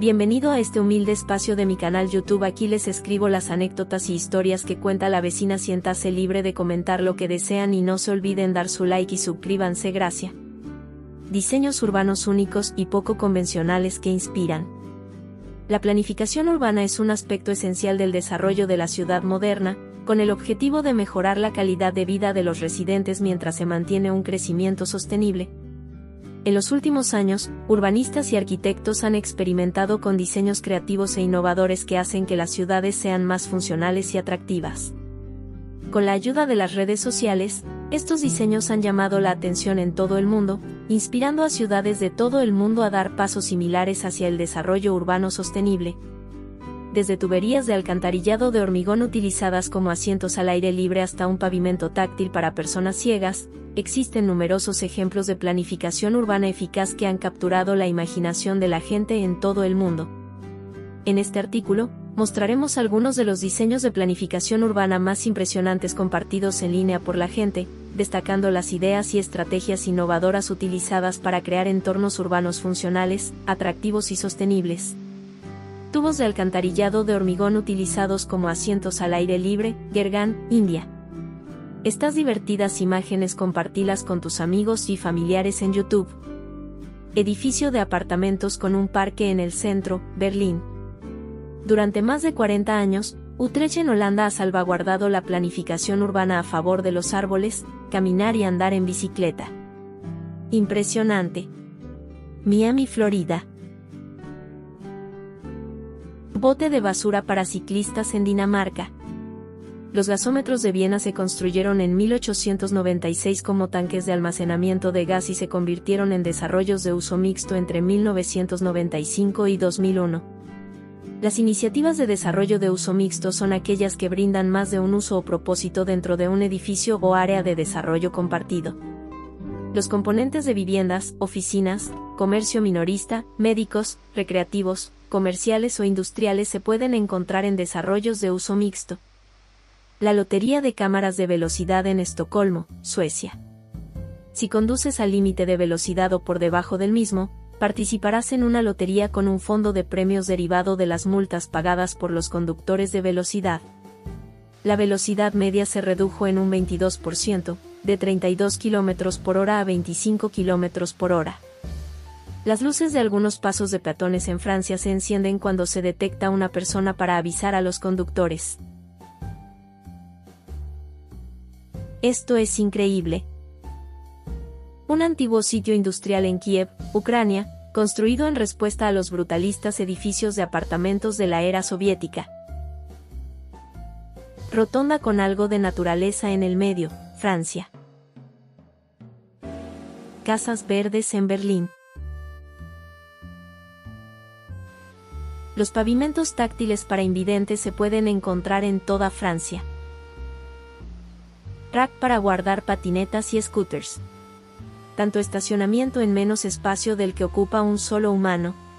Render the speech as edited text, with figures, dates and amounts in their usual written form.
Bienvenido a este humilde espacio de mi canal YouTube. Aquí les escribo las anécdotas y historias que cuenta la vecina. Siéntase libre de comentar lo que desean y no se olviden dar su like y suscríbanse. Gracias. Diseños urbanos únicos y poco convencionales que inspiran. La planificación urbana es un aspecto esencial del desarrollo de la ciudad moderna, con el objetivo de mejorar la calidad de vida de los residentes mientras se mantiene un crecimiento sostenible. En los últimos años, urbanistas y arquitectos han experimentado con diseños creativos e innovadores que hacen que las ciudades sean más funcionales y atractivas. Con la ayuda de las redes sociales, estos diseños han llamado la atención en todo el mundo, inspirando a ciudades de todo el mundo a dar pasos similares hacia el desarrollo urbano sostenible. Desde tuberías de alcantarillado de hormigón utilizadas como asientos al aire libre hasta un pavimento táctil para personas ciegas, existen numerosos ejemplos de planificación urbana eficaz que han capturado la imaginación de la gente en todo el mundo. En este artículo, mostraremos algunos de los diseños de planificación urbana más impresionantes compartidos en línea por la gente, destacando las ideas y estrategias innovadoras utilizadas para crear entornos urbanos funcionales, atractivos y sostenibles. Tubos de alcantarillado de hormigón utilizados como asientos al aire libre, Gurgaon, India. Estas divertidas imágenes compartilas con tus amigos y familiares en YouTube. Edificio de apartamentos con un parque en el centro, Berlín. Durante más de 40 años, Utrecht en Holanda ha salvaguardado la planificación urbana a favor de los árboles, caminar y andar en bicicleta. Impresionante. Miami, Florida. Bote de basura para ciclistas en Dinamarca. Los gasómetros de Viena se construyeron en 1896 como tanques de almacenamiento de gas y se convirtieron en desarrollos de uso mixto entre 1995 y 2001. Las iniciativas de desarrollo de uso mixto son aquellas que brindan más de un uso o propósito dentro de un edificio o área de desarrollo compartido. Los componentes de viviendas, oficinas, comercio minorista, médicos, recreativos, comerciales o industriales se pueden encontrar en desarrollos de uso mixto. La lotería de cámaras de velocidad en Estocolmo, Suecia. Si conduces al límite de velocidad o por debajo del mismo, participarás en una lotería con un fondo de premios derivado de las multas pagadas por los conductores de velocidad. La velocidad media se redujo en un 22%, de 32 km por hora a 25 km por hora. Las luces de algunos pasos de peatones en Francia se encienden cuando se detecta una persona para avisar a los conductores. Esto es increíble. Un antiguo sitio industrial en Kiev, Ucrania, construido en respuesta a los brutalistas edificios de apartamentos de la era soviética. Rotonda con algo de naturaleza en el medio, Francia. Casas verdes en Berlín. Los pavimentos táctiles para invidentes se pueden encontrar en toda Francia. Rack para guardar patinetas y scooters. Tanto estacionamiento en menos espacio del que ocupa un solo humano,